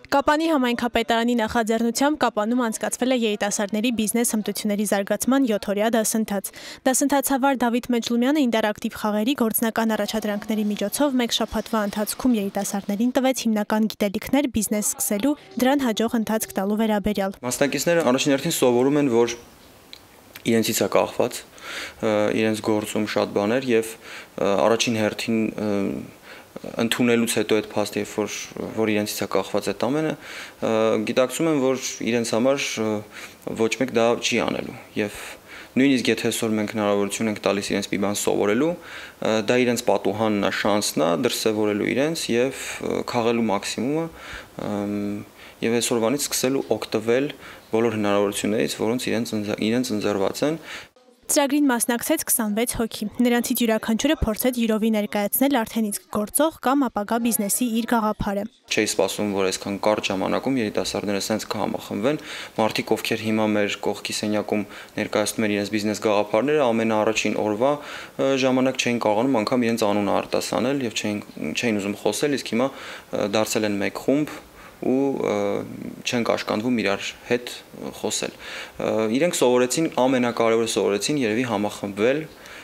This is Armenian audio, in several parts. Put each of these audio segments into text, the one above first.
Կապանի համայնքապետարանի նախաձեռնությամբ Կապանում անցկացվել է երիտասարդների բիզնես հմտությունների զարգացման 7-օրյա դասընթաց։ Դասընթացավար Դավիթ Մեջլումյանը ինտերակտիվ խաղերի գործնական առաջադրանքների միջոցով մեկ շաբաթվա ընթացքում երիտասարդներին տվեց հիմնական գիտելիքներ բիզնես սկսելու, դրան հաջող ընթացք տալու վերաբերյալ։ Մասնակիցները առաջին հերթին սովորում են, որ իրենցից է կախված, իրենց գործում շատ բաներ եւ առաջին հերթին ընդունելուց հետո այդ փաստը, որ իրենցից է կախված այդ ամենը, գիտակցում են, որ իրենց համար ոչ մեկ դա չի անելու եւ նույնիսկ եթե այսօր մենք հնարավորություն ենք տալիս իրենց մի բան սովորելու, դա իրենց պատուհանն է, շանսն է դրսևորելու իրենց եւ քաղելու մաքսիմումը եւ այսօրվանից սկսելու օգտվել բոլոր հնարավորություններից, որոնց իրենց ընձեռված են։ Ծրագրին մասնակցեց 26 հոգի։ Նրանցից յուրաքանչյուրը փորձեց յուրովի ներկայացնել արդեն իսկ գործող կամ ապագա բիզնեսի իր գաղափարը։ Չէի սպասում, որ այսքան կարճ ժամանակում երիտասարդները սենց կհամախմբվեն։ Մարդիկ, ովքեր հիմա մեր կողքի սենյակում ներկայացնում են իրենց բիզնես գաղափարները, ամենաառաջին օրվա ժամանակ չէին կարողանում անգամ իրենց անունը արտասանել եւ չէին ուզում խոսել, իսկ հիմա դարձել են մեկ խումբ ու չեն կաշկանդվում իրար հետ խոսել։ Իրենք սովորեցին, ամենակարևորը սովորեցին երևի համախմբվել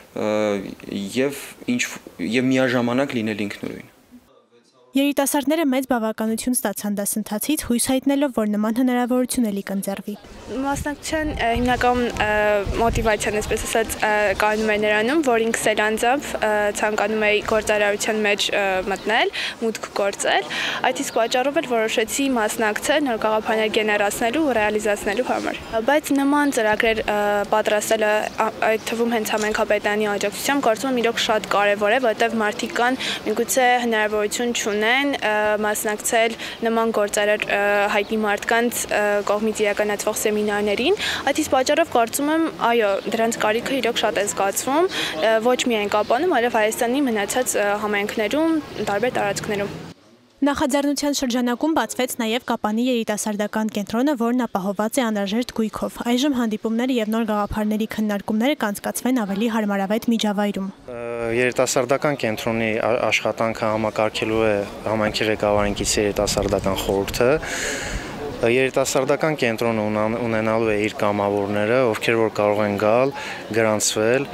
եւ միաժամանակ լինել ինքնուրույն։ Երիտասարդները մեծ բավականություն ստացան դասընթացից, հույս հայտնելով, որ նման հնարավորություն էլի կընձեռվի։ Մասնակցության հիմնական մոտիվացիան, այսպես ասած, կայանում է նրանում, որ ինքս էլ անձամբ ցանկանում էի գործարարության մեջ մտնել, մուտք գործել, այդ իսկ պատճառով էլ որոշեցի մասնակցել նոր գաղափարներ գեներացնելու ու ռեալիզացնելու համար։ Բայց նման ծրագրեր պատրաստելը, այդ թվում հենց համայնքապետարանի աջակցությամբ, կարծում եմ իրոք շատ կարևոր է, որովհետև մարդիկ կան միգուցե հնարավորություն չունեն մասնակցել նման գործարար հայտնի մարդկանց կողմից իրականացվող սեմինարներին, այդ իսկ պատճառով կարծում եմ, այո, դրանց կարիքը իրոք շատ է զգացվում, ոչ միայն Կապանում, այլև Հայաստանի մնացած համայնքներում, տարբեր տարածքներում։ Նախաձեռնության շրջանակում բացվեց նաև Կապանի երիտասարդական կենտրոնը, որն ապահովված է անհրաժեշտ գույքով։ Այժմ հանդիպումները եւ նոր գաղափարների քննարկումները կանցկացվեն ավելի հարմարավետ միջավայրում։ Երիտասարդական կենտրոնի աշխատանքը համակարգելու է համայնքի ղեկավարինից երիտասարդական խորհուրդը։ Երիտասարդական կենտրոնը ունենալու է իր կամավորները, ովքեր որ կարող են գալ, գրանցվել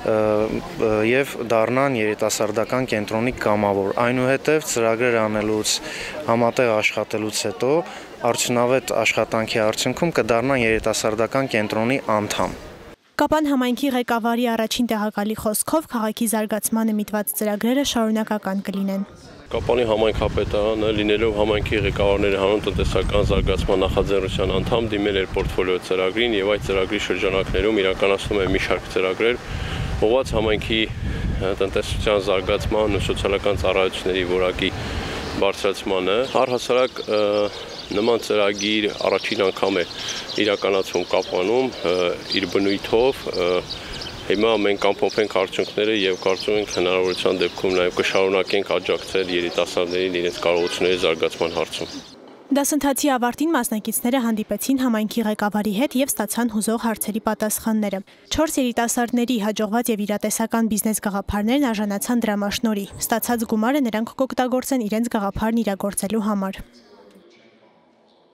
եւ դառնան երիտասարդական կենտրոնի կամավոր։ Այնուհետև ծրագրեր անելուց, համատեղ աշխատելուց հետո արդյունավետ աշխատանքի արդյունքում կդառնան երիտասարդական կենտրոնի անդամ։ Կապան համայնքի ղեկավարի առաջին տեղակալի խոսքով քաղաքի զարգացմանը միտված ծրագրերը շարունակական կլինեն։ Կապանի համայնքապետարանը լինելով համայնքի ղեկավարների հանուն տնտեսական զարգացման նախաձեռնության անդամ դիմել էր պորտֆոլիո ծրագրին եւ այդ ծրագրի շրջանակներում իրականացնում է մի շարք ծրագրեր, ուղղված համայնքի տնտեսության զարգացման ու սոցիալական ծառայությունների որակի բարձրացմանը։ Առհասարակ նման ծրագիր առաջին անգամ է իրականացվում Կապանում իր բնույթով։ Հիմա մենք ամփոփենք արդյունքները եւ կարծում ենք հնարավորության դեպքում նաեւ կշարունակենք աջակցել երիտասարդներին իրենց կարողությունների զարգացման հարցում։ Դասընթացի ավարտին մասնակիցները հանդիպեցին համայնքի ղեկավարի հետ եւ ստացան հուզող հարցերի պատասխանները։ 4 երիտասարդների հաջողված եւ իրատեսական բիզնես գաղափարներն արժանացան դրամաշնորհի։ Ստացած գումարը նրանք կօգտագործեն իրենց գաղափարն իրագործելու համար։